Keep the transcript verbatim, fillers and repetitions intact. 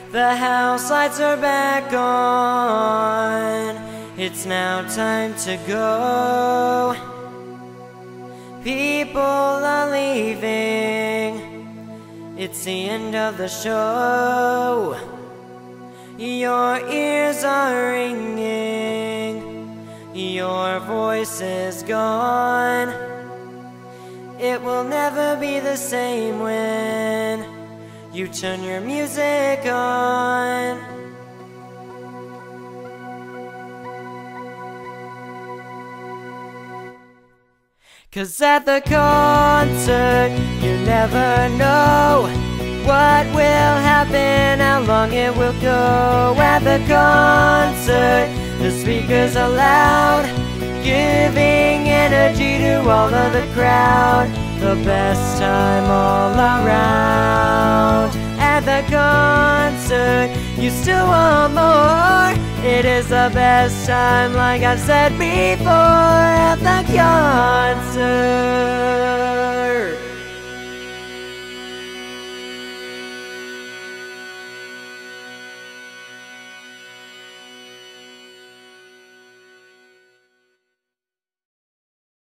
The house lights are back on. It's now time to go. People are leaving. It's the end of the show. Your ears are ringing. Your voice is gone. It will never be the same when you turn your music on. Cause at the concert, you never know what will happen, how long it will go. At the concert, the speakers are loud, giving energy to all of the crowd. The best time all around. At the concert, you still want more. It is the best time, like I've said before.